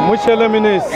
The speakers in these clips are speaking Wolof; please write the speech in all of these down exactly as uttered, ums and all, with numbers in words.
Monsieur le ministre,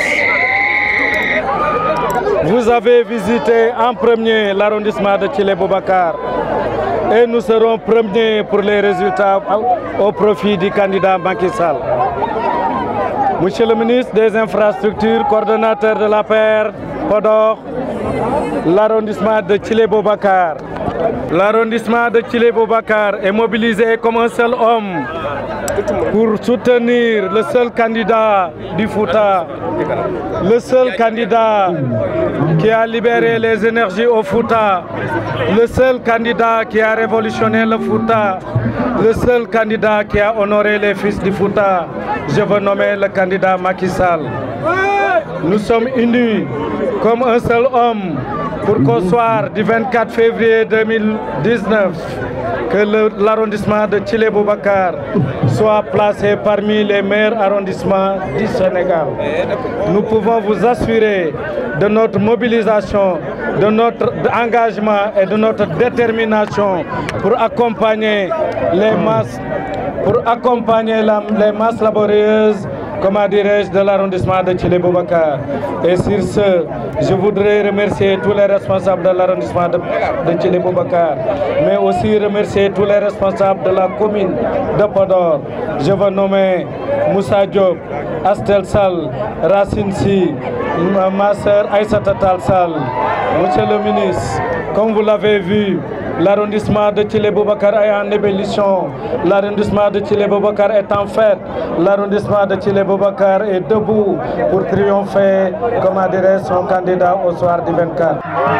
vous avez visité en premier l'arrondissement de Thillé Boubacar et nous serons premiers pour les résultats au profit du candidat Macky Sall. Monsieur le ministre des Infrastructures, coordonnateur de l'A P R Podor, l'arrondissement de Thillé Boubacar. L'arrondissement de Thillé Boubacar est mobilisé comme un seul homme pour soutenir le seul candidat du Fouta, le seul candidat qui a libéré les énergies au Fouta, le seul candidat qui a révolutionné le Fouta, le seul candidat qui a honoré les fils du Fouta. Je veux nommer le candidat Macky Sall. Nous sommes unis comme un seul homme pour qu'au soir du vingt-quatre février deux mille dix-neuf, que l'arrondissement de Thillé Boubacar soit placé parmi les meilleurs arrondissements du Sénégal. Nous pouvons vous assurer de notre mobilisation, de notre engagement et de notre détermination pour accompagner les masses, pour accompagner la, les masses laborieuses, comment dirais-je, de l'arrondissement de Thillé Boubacar. Et sur ce, je voudrais remercier tous les responsables de l'arrondissement de, de Thillé Boubacar, mais aussi remercier tous les responsables de la commune de Podor. Je veux nommer Moussa Diop, Astel Sall, Racine Sy, ma soeur Aïssata Tall Sall. Monsieur le ministre, comme vous l'avez vu, l'arrondissement de Thillé Boubacar est en ébullition. L'arrondissement de Thillé Boubacar est en fête. L'arrondissement de Thillé Boubacar est debout pour triompher, comme dirait son candidat au soir du vingt-quatre.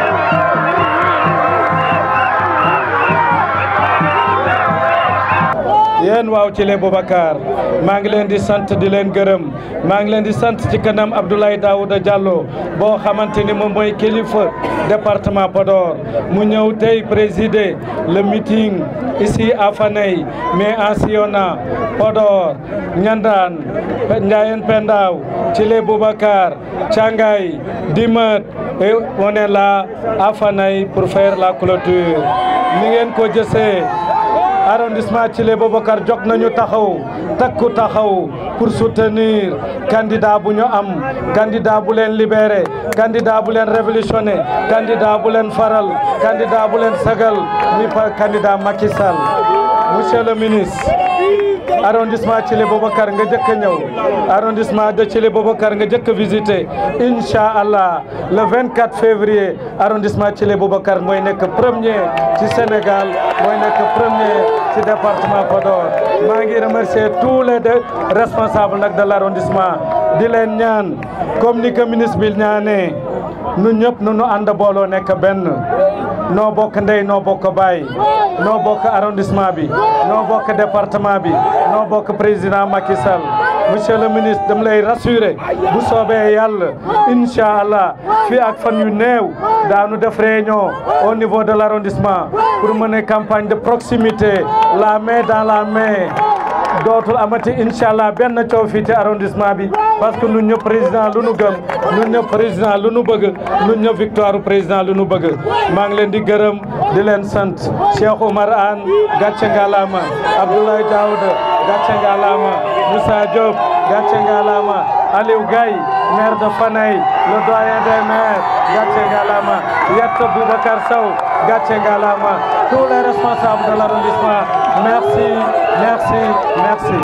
yéen waaw Thillé Boubacar maa ngi leen di sant di leen gërëm maa ngi leen di sant ci kanam Abdoulaye Daouda Diallo boo xamante ni moom mooy kilifa département Podor mu ñëw tey présider le meeting ici à Fanay mais en sillonnant Podor, Niandane, Ndiayène Pendaaw, Thillé Boubacar, Thiangay, Dimet, et on est là à Fanay pour faire la clôture. Ni ngeen ko gisee arrondissement Thillé Boubacar jóg nañu taxaw takku taxaw pour soutenir candidat bu ñu am, candidat bu leen libéré, candidat bu leen révolutionné, candidat bu leen faral, candidat bu leen sagal, ni pa candidat Macky Sall. Monsieur le ministre, arrondissement Thillé Boubacar nga jëkk ñëw, arrondissement de Thillé Boubacar nga jëkk visiter, Inch'Allah le vingt-quatre février arrondissement Thillé Boubacar mooy nekk premier ci Sénégal, mooy nekk premier ci département Podor. maa ngi remercier tous les deux responsables nag de l'arrondissement di leen ñaan comme ni ko ministre bi ñaanee nu ñëpp nu nu ànd booloo nekk benn, noo bokk ndey noo bokk baay, noo bokk arrondissement bi, noo bokk département bi, noo bokk président Macky Sall. Monsieur le ministre, dama lay rassurer bu soobee yàlla Inch'Allah fii ak fan yu néew daanu def réunion au niveau de l'arrondissement pour mener campagne de proximité, la main dans la main. dootul amati Inch'Allah benn coow fii ci arrondissement bi parce que ñun ñëpp président lu nu gëm, ñun ñëpp président lu nu bëgg, ñun ñëpp victoire président lu nu bëgg. maa ngi leen di gërëm di leen sant Cheikh Oumar Anne gàcce ngalaama, Abdoulaye Daouda gàcce ngalaama, Moussa Diop gàcce ngalaama, Aliou Gaye maire de Fanay, le doyen des maires gàcce ngalaama, Yatta Boubacar Sow gàcce ngalaama, tous les responsables de l'arrondissement. Merci, merci, merci.